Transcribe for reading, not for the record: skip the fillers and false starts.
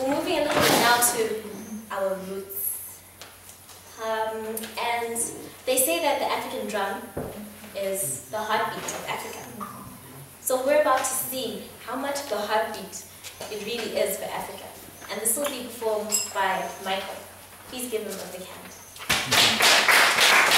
We're moving a little bit now to our roots. And they say that the African drum is the heartbeat of Africa. So we're about to see how much of the heartbeat it really is for Africa. And this will be performed by Michael. Please give him a big hand.